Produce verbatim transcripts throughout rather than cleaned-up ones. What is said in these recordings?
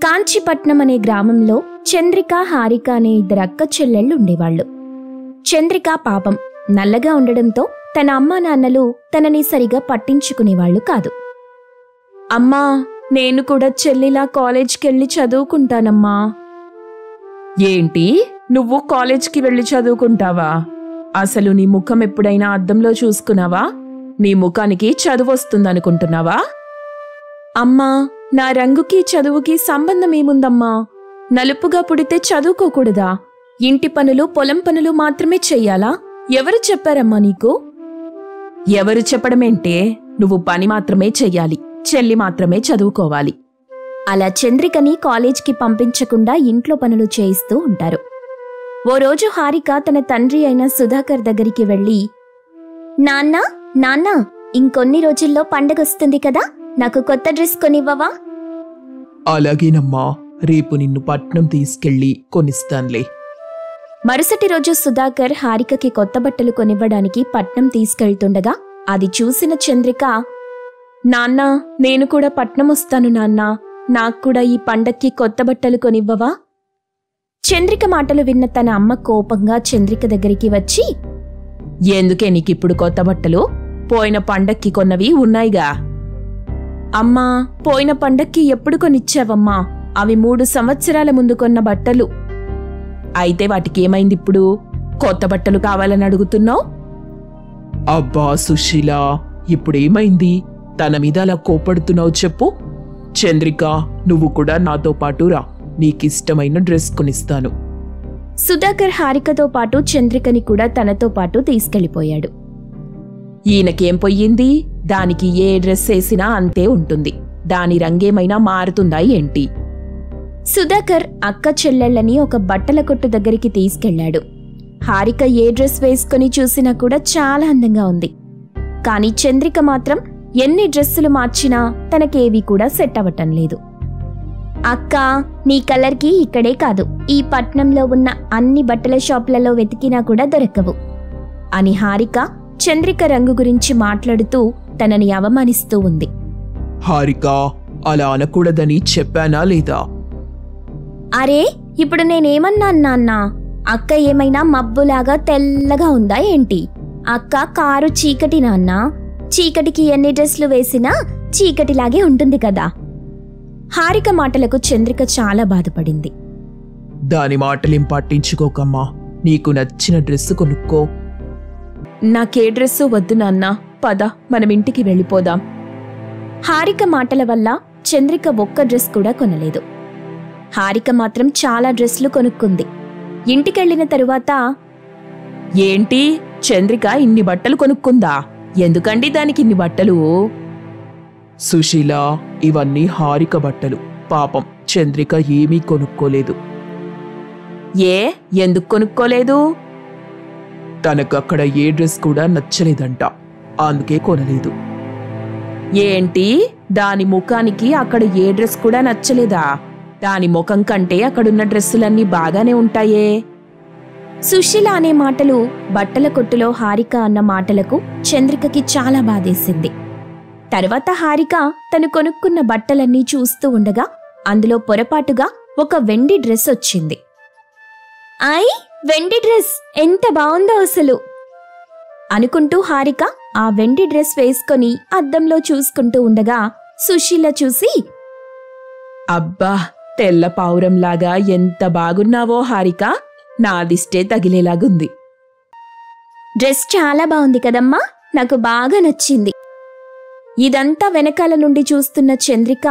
కాంచీపట్నం అనే గ్రామంలో చంద్రిక, హారిక అనే ఇద్దరు అక్క చెల్లెళ్ళు ఉండేవాళ్లు. చంద్రిక పాపం నల్లగా ఉండడంతో తన అమ్మా నాన్నలు తనని సరిగా పట్టించుకునేవాళ్లు కాదు. అమ్మా, నేను కూడా చెల్లిలా కాలేజ్కెళ్ళి చదువుకుంటానమ్మా. ఏంటి, నువ్వు కాలేజ్కి వెళ్ళి చదువుకుంటావా? అసలు నీ ముఖం ఎప్పుడైనా అద్దంలో చూసుకున్నావా? నీ ముఖానికి చదువొస్తుందనుకుంటున్నావా? అమ్మా, నా రంగుకి చదువుకి సంబంధమేముందమ్మా? నలుపుగా పుడితే చదువుకోకూడదా? ఇంటి పనులు, పొలం పనులు మాత్రమే చెయ్యాలా? ఎవరు చెప్పారమ్మా నీకు? ఎవరు చెప్పడమేంటే, నువ్వు పని మాత్రమే చెయ్యాలి, చెల్లి మాత్రమే చదువుకోవాలి. అలా చంద్రికని కాలేజ్కి పంపించకుండా ఇంట్లో పనులు చేయిస్తూ ఉంటారు. ఓ రోజు హారిక తన తండ్రి అయిన సుధాకర్ దగ్గరికి వెళ్ళి, నాన్న నాన్న ఇంకొన్ని రోజుల్లో పండగొస్తుంది కదా, నాకు కొత్త డ్రెస్ కొనివ్వవా? అలాగేనమ్మా, రేపు నిన్ను పట్నం తీసుకెళ్లి కొనిస్తాన్లే. మరుసటి రోజు సుధాకర్ హారికకి కొత్త బట్టలు కొనివ్వడానికి పట్నం తీసుకెళ్తుండగా అది చూసిన చంద్రిక, నాన్నా, నేను కూడా పట్నం వస్తాను నాన్నా, నాక్కూడా ఈ పండక్కి కొత్త బట్టలు కొనివ్వవా? చంద్రిక మాటలు విన్న తన అమ్మ కోపంగా చంద్రిక దగ్గరికి వచ్చి, ఎందుకే నీకిప్పుడు కొత్త బట్టలు? పోయిన పండక్కి కొన్నవి ఉన్నాయిగా. అమ్మా, పోయిన పండక్కి ఎప్పుడు కొనిచ్చావమ్మా? అవి మూడు సంవత్సరాల ముందు కొన్న బట్టలు. అయితే వాటికేమైందిప్పుడు? కొత్త బట్టలు కావాలని అడుగుతున్నావు? అబ్బా సుశీల, ఇప్పుడేమైంది? తన మీద అలా కోపడుతున్నావు చెప్పు. చంద్రిక, నువ్వు కూడా నాతో పాటు రా, నీకిష్టమైన డ్రెస్ కొనిస్తాను. సుధాకర్ హారికతో పాటు చంద్రికని కూడా తనతో పాటు తీసుకెళ్లిపోయాడు. ఈయనకేం పొయ్యింది? దానికి ఏ డ్రెస్ వేసినా అంతే ఉంటుంది, దాని రంగేమైనా మారుతుందా ఏంటి? సుధాకర్ అక్క చెల్లెళ్ళని ఒక బట్టల కొట్టు దగ్గరికి తీసుకెళ్లాడు. హారిక ఏ డ్రెస్ వేసుకుని చూసినా కూడా చాలా అందంగా ఉంది. కాని చంద్రిక మాత్రం ఎన్ని డ్రెస్సులు మార్చినా తనకేవీ కూడా సెట్ అవ్వటం లేదు. అక్క, నీ కలర్కి ఇక్కడే కాదు, ఈ పట్నంలో ఉన్న అన్ని బట్టల షాపులలో వెతికినా కూడా దొరకవు అని హారిక చంద్రిక రంగు గురించి మాట్లాడుతూ తనని అవమానిస్తూ ఉంది. హారిక, అలా అనకూడదని చెప్పానా లేదా? అరే, ఇప్పుడు నేనేమన్నా నాన్నా? అక్క ఏమైనా మబ్బులాగా తెల్లగా ఉందా ఏంటి? అక్క కారు చీకటి నాన్నా, చీకటికి ఎన్ని డ్రెస్లు వేసినా చీకటిలాగే ఉంటుంది కదా. హారిక మాటలకు చంద్రిక చాలా బాధపడింది. దాని మాటలేం పట్టించుకోకమ్మా, నీకు నచ్చిన డ్రెస్సు కొనుక్కో. నాకే డ్రెస్సు వద్దు నాన్నా, పద మనం ఇంటికి వెళ్ళిపోదాం. హారిక మాటల వల్ల చంద్రిక ఒక్క డ్రెస్ కూడా కొనలేదు. హారిక మాత్రం చాలా డ్రెస్లు కొనుక్కుంది. ఇంటికెళ్లిన తరువాత, ఏంటి చంద్రిక ఇన్ని బట్టలు కొనుక్కుందా? ఎందుకండి దానికి ఇన్ని బట్టలు? సుశీల, ఇవన్నీ హారిక బట్టలు. పాపం చంద్రిక ఏమీ కొనుక్కోలేదు. ఏ, ఎందుకు కొనుక్కోలేదు? తనకక్కడ ఏ డ్రెస్ కూడా నచ్చలేదంట, అందుకే కొనలేదు. ఏంటి, దాని ముఖానికి అక్కడ ఏ డ్రెస్ కూడా నచ్చలేదా? దాని ముఖం కంటే అక్కడున్న డ్రెస్సులన్నీ బాగానే ఉంటాయే. సుశీల అనే మాటలు, బట్టల కొట్టులో హారిక అన్న మాటలకు చంద్రికకి చాలా బాధేసింది. తర్వాత హారిక తను కొనుక్కున్న బట్టలన్నీ చూస్తూ ఉండగా అందులో పొరపాటుగా ఒక వెండి డ్రెస్ వచ్చింది. ఐ, వెండి డ్రెస్ ఎంత బాగుందో అసలు అనుకుంటూ హారిక ఆ వెండి డ్రెస్ వేసుకొని అద్దంలో చూసుకుంటూ ఉండగా సుశీల చూసి, అబ్బా, తెల్ల పావురంలాగా ఎంత బాగున్నావో హారిక, నాదిష్టే తగిలేలాగుంది. డ్రెస్ చాలా బాగుంది కదమ్మా, నాకు బాగా నచ్చింది. ఇదంతా వెనకాల నుండి చూస్తున్న చంద్రిక,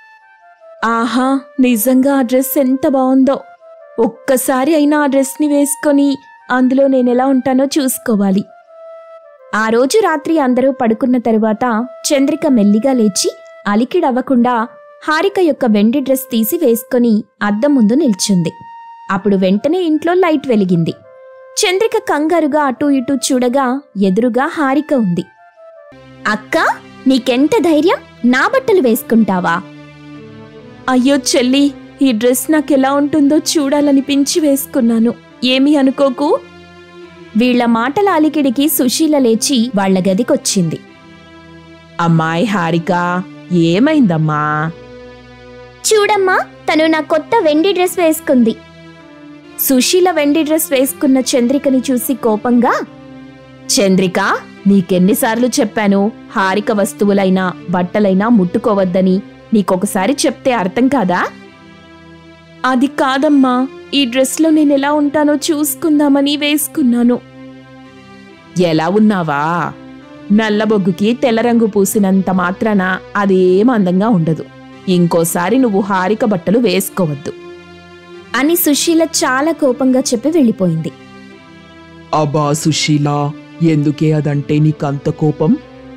ఆహా, నిజంగా ఆ డ్రెస్ ఎంత బాగుందో, ఒక్కసారి అయినా ఆ డ్రెస్ని వేసుకొని అందులో నేనెలా ఉంటానో చూసుకోవాలి. ఆ రోజు రాత్రి అందరూ పడుకున్న తరువాత చంద్రిక మెల్లిగా లేచి అలికిడవ్వకుండా హారిక యొక్క వెండి డ్రెస్ తీసి వేసుకొని అద్దం ముందు నిల్చుంది. అప్పుడు వెంటనే ఇంట్లో లైట్ వెలిగింది. చంద్రిక కంగారుగా అటూ ఇటూ చూడగా ఎదురుగా హారిక ఉంది. అక్కా, నీకెంత ధైర్యం, నా బట్టలు వేసుకుంటావా? అయ్యో చెల్లి, ఈ డ్రెస్ నాకెలా ఉంటుందో చూడాలనిపించి వేసుకున్నాను, ఏమీ అనుకోకు. వీళ్ల మాటల అలికిడికి సుశీల లేచి వాళ్ల గదికొచ్చింది. అమ్మాయి హారిక, ఏమైందమ్మా? చూడమ్మా, తను నా కొత్త వెండి డ్రెస్ వేసుకుంది. సుశీల వెండి డ్రెస్ వేసుకున్న చంద్రికని చూసి కోపంగా, చంద్రిక, నీకెన్నిసార్లు చెప్పాను హారిక వస్తువులైనా బట్టలైనా ముట్టుకోవద్దని? నీకొకసారి చెప్తే అర్థం కాదా? అది కాదమ్మా, ఈ డ్రెస్లో నేనెలా ఉంటానో చూసుకుందామని వేసుకున్నాను. ఎలా ఉన్నావా? నల్లబొగ్గుకి తెల్లరంగు పూసినంత మాత్రాన అదేం అందంగా ఉండదు. ఇంకోసారి నువ్వు హారిక బట్టలు వేసుకోవద్దు అని సుశీల చాలా కోపంగా చెప్పి వెళ్ళిపోయింది. అబ్బా సుశీల, ఎందుకే అదంటే నీకంత కోపం?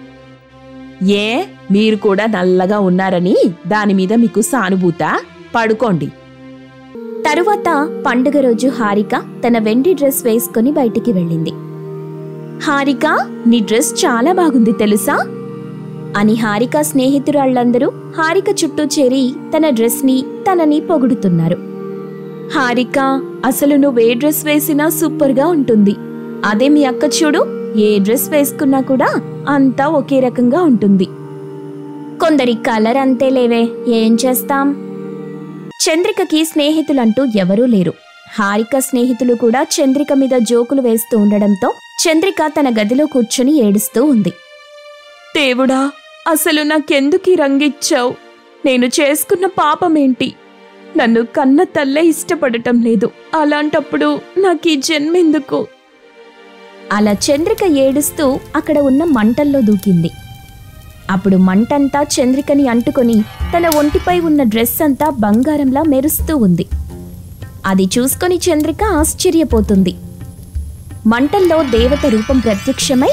ఏ, మీరు కూడా నల్లగా ఉన్నారని దానిమీద మీకు సానుభూత? పడుకోండి. తరువాత పండుగ రోజు హారిక తన వెండి డ్రెస్ వేసుకుని బయటికి వెళ్ళింది. హారిక, నీ డ్రెస్ చాలా బాగుంది తెలుసా అని హారిక స్నేహితురాళ్లందరూ హారిక చుట్టూ చేరి తన డ్రెస్ని తనని పొగుడుతున్నారు. హారిక, అసలు నువ్వే డ్రెస్ వేసినా సూపర్గా ఉంటుంది. అదే మీ అక్క చూడు, ఏ డ్రెస్ వేసుకున్నా కూడా అంతా ఒకే రకంగా ఉంటుంది. కొందరి కలర్ అంతే లేవే, ఏం చేస్తాం? చంద్రికకి స్నేహితులంటూ ఎవరూ లేరు. హారిక స్నేహితులు కూడా చంద్రిక మీద జోకులు వేస్తూ ఉండడంతో చంద్రిక తన గదిలో కూర్చుని ఏడుస్తూ ఉంది. దేవుడా, అసలు నాకెందుకీ రంగిచ్చావు? నేను చేసుకున్న పాపమేంటి? నన్ను కన్న తల్లే ఇష్టపడటం లేదు, అలాంటప్పుడు నాకీ జన్మెందుకు? అలా చంద్రిక ఏడుస్తూ అక్కడ ఉన్న మంటల్లో దూకింది. అప్పుడు మంటంతా చంద్రికని అంటుకొని తన ఒంటిపై ఉన్న డ్రెస్ అంతా బంగారంలా మెరుస్తూ ఉంది. అది చూసుకొని చంద్రిక ఆశ్చర్యపోతుంది. మంటల్లో దేవత రూపం ప్రత్యక్షమై,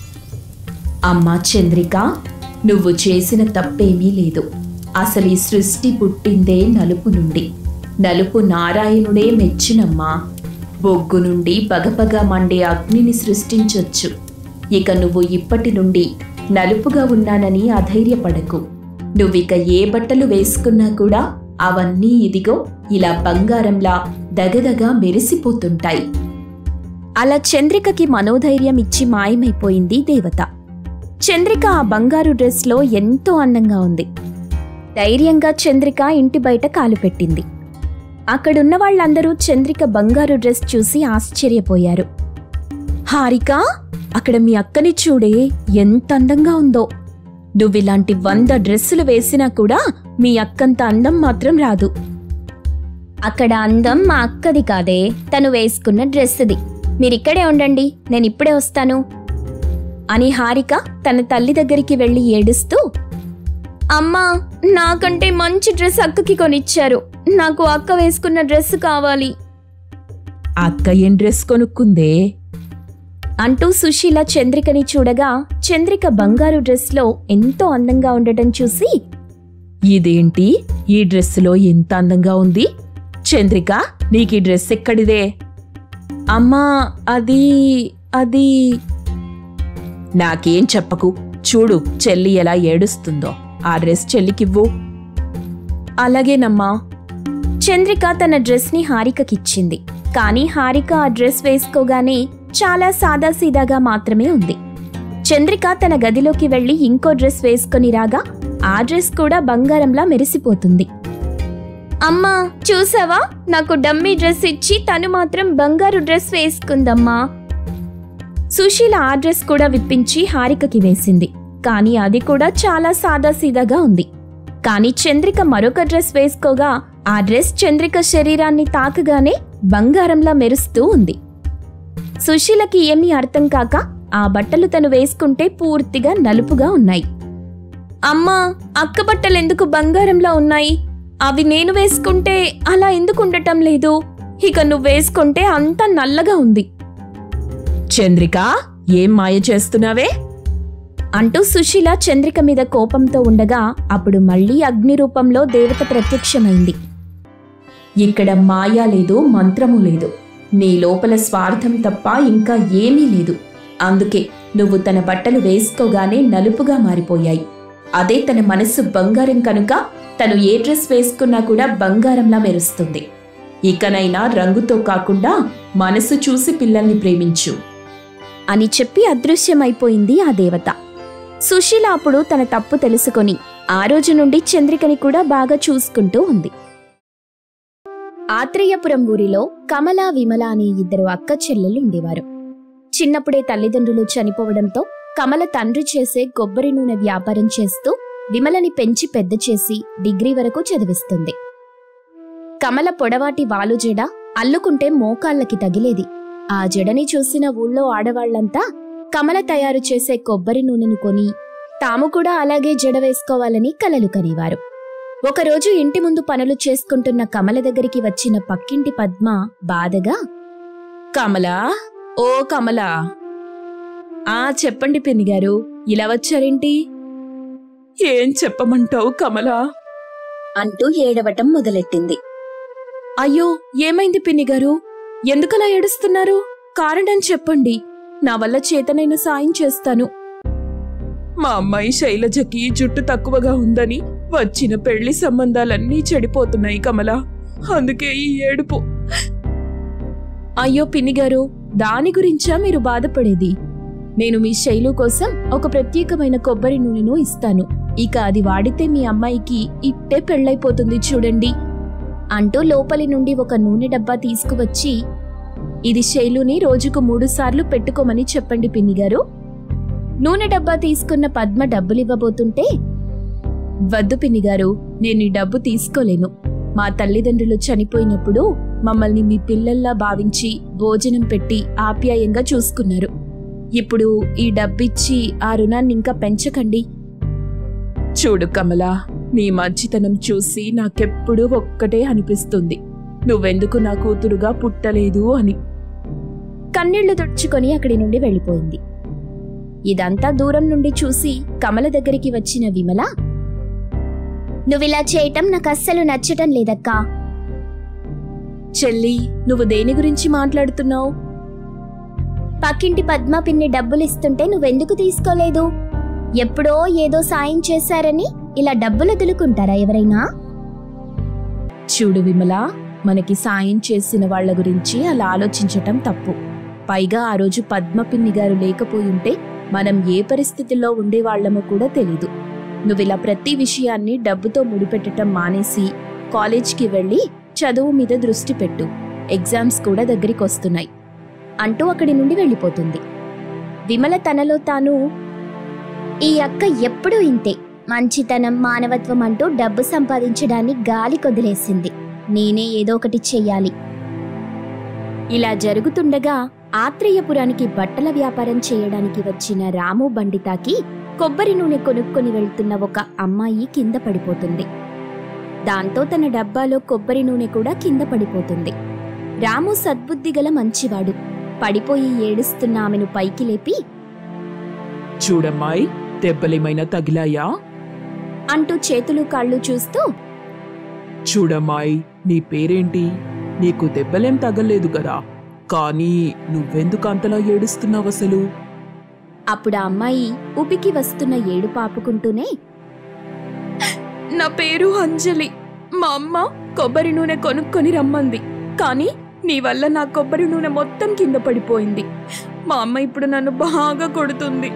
అమ్మా చంద్రిక, నువ్వు చేసిన తప్పేమీ లేదు. అసలు ఈ సృష్టి పుట్టిందే నలుపు నుండి. నలుపు నారాయణుడే మెచ్చినమ్మా. బొగ్గు నుండి పగపగా మండే అగ్నిని సృష్టించొచ్చు. ఇక నువ్వు ఇప్పటి నుండి నలుపుగా ఉన్నానని అధైర్యపడకు. నువ్విక ఏ బట్టలు వేసుకున్నా కూడా అవన్నీ ఇదిగో ఇలా బంగారంలా దగదగా మెరిసిపోతుంటాయి. అలా చంద్రికకి మనోధైర్యం ఇచ్చి మాయమైపోయింది దేవత. చంద్రిక ఆ బంగారు డ్రెస్లో ఎంతో అందంగా ఉంది. ధైర్యంగా చంద్రిక ఇంటి బయట కాలు పెట్టింది. అక్కడున్న వాళ్ళందరూ చంద్రిక బంగారు డ్రెస్ చూసి ఆశ్చర్యపోయారు. హారిక, అక్కడ మీ అక్కని చూడే, ఎంత అందంగా ఉందో. నువ్విలాంటి వంద డ్రెస్సులు వేసినా కూడా మీ అక్కంత అందం మాత్రం రాదు. అక్కడ అందం మా అక్కది కాదే, తను వేసుకున్న డ్రెస్సుది. మీరిక్కడే ఉండండి, నేనిప్పుడే వస్తాను అని హారిక తన తల్లి దగ్గరికి వెళ్లి ఏడుస్తూ, అమ్మా, నాకంటే మంచి డ్రెస్ అక్కకి కొనిచ్చారు. నాకు అక్క వేసుకున్న డ్రెస్ కావాలి. అక్క ఏం డ్రెస్ కొనుక్కుందే అంటూ సుశీల చంద్రికని చూడగా చంద్రిక బంగారు డ్రెస్లో ఎంతో అందంగా ఉండటం చూసి, ఇదేంటి, ఈ డ్రెస్సులో ఎంత అందంగా ఉంది? చంద్రిక, నీకీ డ్రెస్ ఎక్కడిదే? అమ్మా, అది అది నాకేం చెప్పకు. చూడు చెల్లి ఎలా ఏడుస్తుందో. ఆ డ్రెస్ చెల్లికివ్వు. అలాగేనమ్మా. చంద్రిక తన డ్రెస్ని హారికకిచ్చింది. కానీ హారిక ఆ డ్రెస్ వేసుకోగానే చాలా సాదాసీదాగా మాత్రమే ఉంది. చంద్రిక తన గదిలోకి వెళ్లి ఇంకో డ్రెస్ వేసుకొని రాగా ఆ డ్రెస్ కూడా బంగారంలా మెరిసిపోతుంది. అమ్మా, చూసావా, నాకు డమ్మీ డ్రెస్ ఇచ్చి తను మాత్రం బంగారు డ్రెస్ వేసుకుందమ్మా. సుశీల ఆ డ్రెస్ కూడా విప్పించి హారికకి వేసింది. కానీ అది కూడా చాలా సాదాసీదాగా ఉంది. కానీ చంద్రిక మరొక డ్రెస్ వేసుకోగా ఆ డ్రెస్ చంద్రిక శరీరాన్ని తాకగానే బంగారంలా మెరుస్తూ ఉంది. సుశీలకి ఏమీ అర్థం కాక ఆ బట్టలు తను వేసుకుంటే పూర్తిగా నలుపుగా ఉన్నాయి. అమ్మా, అక్క బట్టలెందుకు బంగారంలా ఉన్నాయి? అవి నేను వేసుకుంటే అలా ఎందుకు ఉండటం లేదు? ఇక నువ్వు వేసుకుంటే అంతా నల్లగా ఉంది. చంద్రిక, ఏం మాయ చేస్తున్నావే అంటూ సుశీల చంద్రిక మీద కోపంతో ఉండగా అప్పుడు మళ్లీ అగ్ని రూపంలో దేవత ప్రత్యక్షమైంది. ఇక్కడ మాయా లేదు, మంత్రము లేదు. నీ లోపల స్వార్థం తప్ప ఇంకా ఏమీ లేదు. అందుకే నువ్వు తన బట్టలు వేసుకోగానే నలుపుగా మారిపోయాయి. అదే తన మనస్సు బంగారం కనుక తను ఏ డ్రెస్ వేసుకున్నా కూడా బంగారంలా మెరుస్తుంది. ఇకనైనా రంగుతో కాకుండా మనసు చూసి పిల్లల్ని ప్రేమించు అని చెప్పి అదృశ్యమైపోయింది ఆ దేవత. సుశీల అప్పుడు తన తప్పు తెలుసుకొని ఆ రోజు నుండి చంద్రికని కూడా బాగా చూసుకుంటూ ఉంది. ఆత్రేయపురం ఊరిలో కమల విమల అనే ఇద్దరు అక్క చెల్లెలు ఉండేవారు. చిన్నప్పుడే తల్లిదండ్రులు చనిపోవడంతో కమల తండ్రి చేసే కొబ్బరి నూనె వ్యాపారం చేస్తూ విమలని పెంచి పెద్ద చేసి డిగ్రీ వరకు చదివిస్తుంది. కమల పొడవాటి వాలు జడ అల్లుకుంటే మోకాళ్ళకి తగిలేది. ఆ జడని చూసిన ఊళ్ళో ఆడవాళ్లంతా కమల తయారు చేసే కొబ్బరి నూనెను కొని తాము కూడా అలాగే జడ వేసుకోవాలని కలలు కనేవారు. ఒకరోజు ఇంటి ముందు పనులు చేసుకుంటున్న కమల దగ్గరికి వచ్చిన పక్కింటి పద్మ బాధగా, కమలా, ఓ కమలా. ఆ చెప్పండి పిన్నిగారు, ఇలా వచ్చారేంటి? ఏం చెప్పమంటావు కమలా అంటూ ఏడవటం మొదలెట్టింది. అయ్యో, ఏమైంది పిన్నిగారు? ఎందుకలా ఏడుస్తున్నారు? కారణం చెప్పండి, నా వల్ల చేతనైన సాయం చేస్తాను. మా అమ్మాయి శైలజకి జుట్టు తక్కువగా ఉందని వచ్చిన పెళ్లి సంబంధాలన్నీ చెడిపోతున్నాయి కమలా, అందుకే ఈ ఏడుపు. అయ్యో పిన్నిగారు, దాని గురించా మీరు బాధపడేది? నేను మీ శైలు కోసం ఒక ప్రత్యేకమైన కొబ్బరి నూనెను ఇస్తాను. ఇక అది వాడితే మీ అమ్మాయికి ఇట్టే పెళ్ళైపోతుంది చూడండి అంటూ లోపలి నుండి ఒక నూనె డబ్బా తీసుకువచ్చి, ఇది శైలుని రోజుకు మూడు సార్లు పెట్టుకోమని చెప్పండి పిన్నిగారు. నూనె డబ్బా తీసుకున్న పద్మ డబ్బులివ్వబోతుంటే, వద్దు పిన్నిగారు, నేను ఈ డబ్బు తీసుకోలేను. మా తల్లిదండ్రులు చనిపోయినప్పుడు మమ్మల్ని మీ పిల్లల్లా భావించి భోజనం పెట్టి ఆప్యాయంగా చూసుకున్నారు. ఇప్పుడు ఈ డబ్బిచ్చి ఆ రుణాన్ని ఇంకా పెంచకండి. చూడు కమలా, నీ మంచితనం చూసి నాకెప్పుడూ ఒక్కటే అనిపిస్తుంది, నువ్వెందుకు నా కూతురుగా పుట్టలేదు అని. కన్నీళ్లు తుడుచుకొని అక్కడి నుండి వెళ్ళిపోయింది. ఇదంతా దూరం నుండి చూసి కమల దగ్గరికి వచ్చిన విమల, నువ్విలా చేయటం నాకు అస్సలు నచ్చటం లేదక్కా. చెల్లి, నువ్వు దేని గురించి మాట్లాడుతున్నావు? పక్కింటి పద్మ పిన్ని డబ్బులిస్తుంటే నువ్వెందుకు తీసుకోలేదు? ఎప్పుడో ఏదో సాయం చేశారని ఇలా డబ్బులు వదులుకుంటారా ఎవరైనా? చూడు విమలా, మనకి సాయం చేసిన వాళ్ల గురించి అలా ఆలోచించటం తప్పు. పైగా ఆ రోజు పద్మ పిన్ని గారు లేకపోయుంటే మనం ఏ పరిస్థితుల్లో ఉండేవాళ్లమో కూడా తెలీదు. నువ్విలా ప్రతి విషయాన్ని డబ్బుతో ముడిపెట్టడం మానేసి కాలేజ్కి వెళ్ళి చదువు మీద దృష్టి పెట్టు. ఎగ్జామ్స్ కూడా దగ్గరికొస్తున్నాయి అంటూ అక్కడి నుండి వెళ్ళిపోతుంది. విమల తనలో తాను, ఈ అక్క ఎప్పుడూ ఇంతే, మంచితనం మానవత్వం అంటూ డబ్బు సంపాదించడాన్ని గాలి కొదిలేసింది. నేనే ఏదో ఒకటి చెయ్యాలి. ఇలా జరుగుతుండగా ఆత్రేయపురానికి బట్టల వ్యాపారం చేయడానికి వచ్చిన రాము బండి తాకి కొబ్బరి నూనె కొనుక్కొని వెళ్తున్న ఒక అమ్మాయి కింద పడిపోతుంది. దాంతో తన డబ్బాలో కొబ్బరి నూనె కూడా కింద పడిపోతుంది. రాము సద్బుద్ధిగల మంచివాడు. పడిపోయి ఏడుస్తున్న ఆమెను పైకి లేపి, చూడమ్మాయి, దెబ్బలేమైనా తగిలాయా అంటూ చేతులు కాళ్ళు చూస్తూ, చూడమ్మాయి, నీ పేరేంటి? నీకు దెబ్బలేం తగలేదు కదా, కానీ నువ్వెందుకు అంతలా ఏడుస్తున్నావు అసలు? అప్పుడు ఆ అమ్మాయి ఉపికి వస్తున్న ఏడు పాపుకుంటూనే, నా పేరు అంజలి. మా అమ్మ కొబ్బరి నూనె కొనుక్కొని రమ్మంది, కానీ నీ వల్ల నా కొబ్బరి నూనె మొత్తం కింద పడిపోయింది. మా అమ్మ ఇప్పుడు నన్ను బాగా కొడుతుంది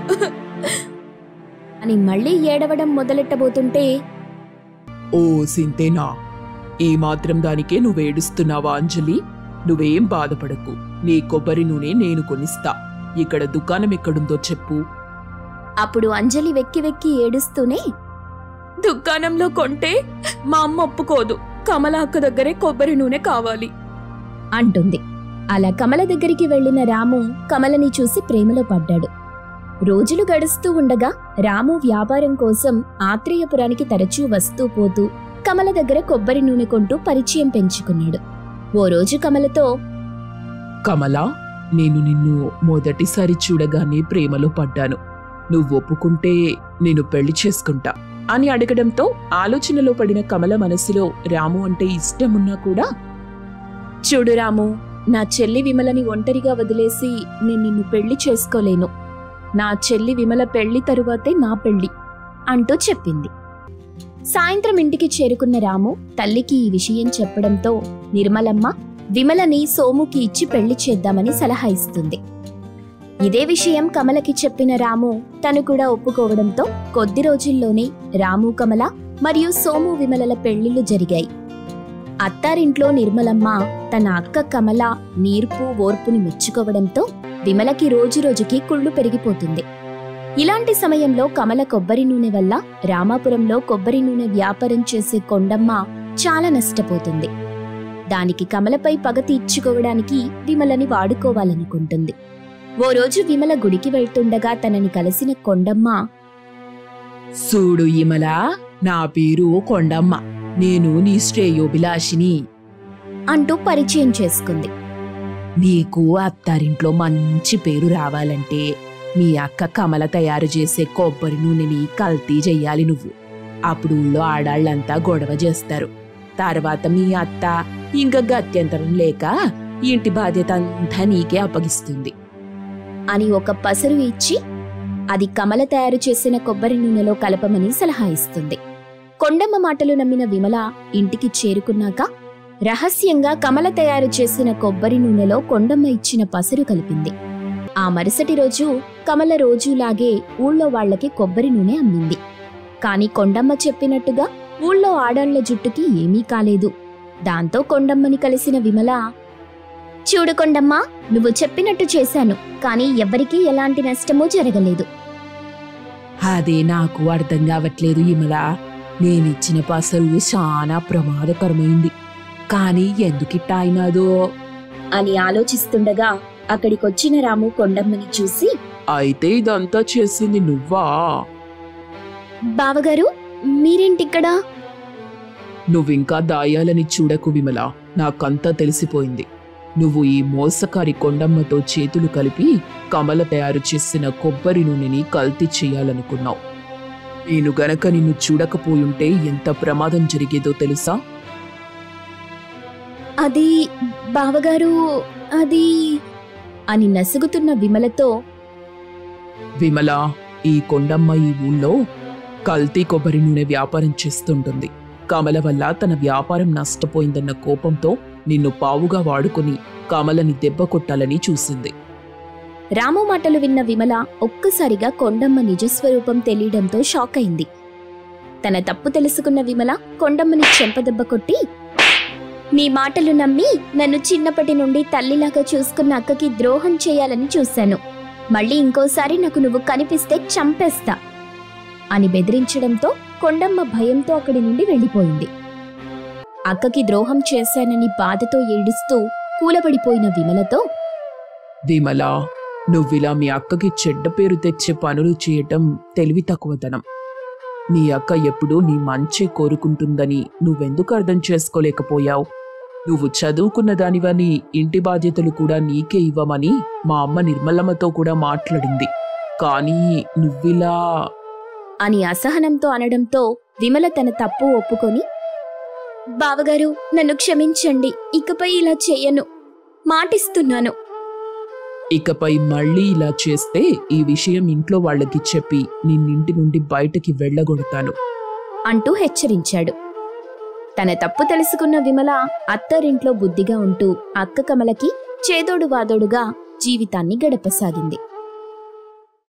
అని మళ్ళీ ఏడవడం మొదలెట్టబోతుంటే, ఓ సింతేనా, ఈ మాత్రం దానికే నువ్వేడుస్తున్నావా అంజలి? నువ్వేం బాధపడకు, నీ కొబ్బరి నూనె నేను కొనిస్తా. ఇక్కడ దుకాణం ఎక్కడుందో చెప్పు. అప్పుడు అంజలి వెక్కి వెక్కి ఏడుస్తూనే, దుకాణంలో కొంటే మా అమ్మ ఒప్పుకోదు, కమల అక్క దగ్గరే కొబ్బరి నూనె కావాలి అంటుంది. అలా కమల దగ్గరికి వెళ్లిన రాము కమలని చూసి ప్రేమలో పడ్డాడు. రోజులు గడుస్తూ ఉండగా రాము వ్యాపారం కోసం ఆత్రేయపురానికి తరచూ వస్తూ పోతూ కమల దగ్గర కొబ్బరి నూనె కొంటూ పరిచయం పెంచుకున్నాడు. ఓ రోజు కమలతో, కమలా, నేను నిన్ను మొదటిసారి చూడగానే ప్రేమలో పడ్డాను. నువ్వు ఒప్పుకుంటే నేను పెళ్లి చేసుకుంటా అని అడగడంతో ఆలోచనలో పడిన కమల మనసులో రాము అంటే ఇష్టమున్నా కూడా, చూడు రాము, నా చెల్లి విమలని ఒంటరిగా వదిలేసి నేను నిన్ను పెళ్లి చేసుకోలేను. నా చెల్లి విమల పెళ్లి తరువాతే నా పెళ్లి అంటూ చెప్పింది. సాయంత్రం ఇంటికి చేరుకున్న రాము తల్లికి ఈ విషయం చెప్పడంతో నిర్మలమ్మ విమలని సోముకి ఇచ్చి పెళ్లి చేద్దామని సలహా ఇస్తుంది. ఇదే విషయం కమలకి చెప్పిన రాము తను కూడా ఒప్పుకోవడంతో కొద్ది రోజుల్లోనే రాము, కమల మరియు సోము విమలల పెళ్లిళ్లు జరిగాయి. అత్తారింట్లో నిర్మలమ్మ తన అక్క కమల నీర్పు ఓర్పుని మెచ్చుకోవడంతో విమలకి రోజురోజుకి కుళ్ళు పెరిగిపోతుంది. ఇలాంటి సమయంలో కమల కొబ్బరి నూనె వల్ల రామాపురంలో కొబ్బరి నూనె వ్యాపారం చేసే కొండమ్మ చాలా నష్టపోతుంది. దానికి కమలపై పగ తీర్చుకోవడానికి విమలని వాడుకోవాలనుకుంటుంది. ఓ రోజు విమల గుడికి వెళ్తుండగా తనని కలిసిన కొండమ్మ, సూడు ఇమల, నా పేరు కొండమ్మ, నేను నీ శ్రేయోభిలాషిని అంటూ పరిచయం చేసుకుంది. నీకు అత్తారింట్లో మంచి పేరు రావాలంటే మీ అక్క కమల తయారు చేసే కొబ్బరి నూనెని కల్తీ చెయ్యాలి నువ్వు. అప్పుడు ఊళ్ళో ఆడాళ్లంతా గొడవ చేస్తారు. తర్వాత మీ అత్త ఇంకా గత్యంతరం లేక ఇంటి బాధ్యత అంతా నీకే అప్పగిస్తుంది అని ఒక పసరు ఇచ్చి అది కమల తయారు చేసిన కొబ్బరి నూనెలో కలపమని సలహా ఇస్తుంది. కొండమ్మ మాటలు నమ్మిన విమల ఇంటికి చేరుకున్నాక రహస్యంగా కమల తయారు చేసిన కొబ్బరి నూనెలో కొండమ్మ ఇచ్చిన పసరు కలిపింది. ఆ మరుసటి రోజు కమల రోజులాగే ఊళ్ళో వాళ్లకి కొబ్బరి నూనె అమ్మింది. కాని కొండమ్మ చెప్పినట్టుగా ఊళ్ళో ఆడాళ్ల జుట్టుకి ఏమీ కాలేదు. దాంతో కొండమ్మని కలిసిన విమల, చూడు కొండమ్మ, నువ్వు చెప్పినట్టు చేశాను, కాని ఎవ్వరికీ ఎలాంటి నష్టమూ జరగలేదు. అదే నాకు అర్థం కావట్లేదు ఇమల. నేనిచ్చిన పసరు చాలా ప్రమాదకరమైంది, కాని ఎందుకిట్టా అయినాదో అని ఆలోచిస్తుండగా అక్కడికొచ్చిన రాము కొండమ్మని చూసి, అయితే ఇదంతా చేసింది నువ్వా? బావగారు, మీరేంటిక్కడా? నువ్వింకా దాయాలని చూడకు విమల, నాకంతా తెలిసిపోయింది. నువ్వు ఈ మోసకారి కొండమ్మతో చేతులు కలిపి కమల తయారు చేసిన కొబ్బరి నూనెని కల్తీ చెయ్యాలనుకున్నావు. నేను గనక నిన్ను చూడకపోయుంటే ఎంత ప్రమాదం జరిగేదో తెలుసా? అది బావగారు, అది అని నసుగుతున్న విమలతో, విమల, ఈ కొండమ్మ ఈ ఊళ్ళో కల్తీ కొబ్బరి నూనె వ్యాపారం చేస్తుంటుంది. కమల వల్ల తన వ్యాపారం నష్టపోయిందన్న కోపంతో నిన్ను పావుగా వాడుకుని కమలని దెబ్బ కొట్టాలని చూసింది. రాము మాటలు విన్న విమల ఒక్కసారిగా కొండమ్మ నిజస్వరూపం తెలియడంతో షాక్ అయింది. తన తప్పు తెలుసుకున్న విమల కొండమ్మని చెంపదెబ్బ కొట్టి, నీ మాటలు నమ్మి నన్ను చిన్నప్పటి నుండి తల్లిలాగా చూసుకున్న అక్కకి ద్రోహం చేయాలని చూశాను. మళ్ళీ ఇంకోసారి నాకు నువ్వు కనిపిస్తే చంపేస్తా అని బెదిరించడంతో కొండమ్మ భయంతో అక్కడి నుండి వెళ్లిపోయింది. అక్కకి ద్రోహం చేశానని బాధతో ఏడుస్తూ కూలబడిపోయిన విమలతో, విమల, నువ్విలా మీ అక్కకి చెడ్డ పేరు తెచ్చే పనులు చేయటం తెలివి తక్కువతనం. నీ అక్క ఎప్పుడూ నీ మంచే కోరుకుంటుందని నువ్వెందుకు అర్థం చేసుకోలేకపోయావు? నువ్వు చదువుకున్న దానివని ఇంటి బాధ్యతలు కూడా నీకే ఇవ్వమని మా అమ్మ నిర్మలమ్మతో కూడా మాట్లాడింది. కానీ నువ్విలా అని అసహనంతో అనడంతో విమల తన తప్పు ఒప్పుకొని, బావగారు, నన్ను క్షమించండి, ఇకపై ఇలా చెయ్యను, మాటిస్తున్నాను. ఇకపై మళ్ళీ ఇలా చేస్తే ఈ విషయం ఇంట్లో వాళ్ళకి చెప్పి నిన్నింటి నుండి బయటకి వెళ్ళగొడతాను అంటూ హెచ్చరించాడు. తన తప్పు తెలుసుకున్న విమల అత్తారింట్లో బుద్ధిగా ఉంటూ అక్క కమలకి చేదోడు వాదోడుగా జీవితాన్ని గడపసాగింది.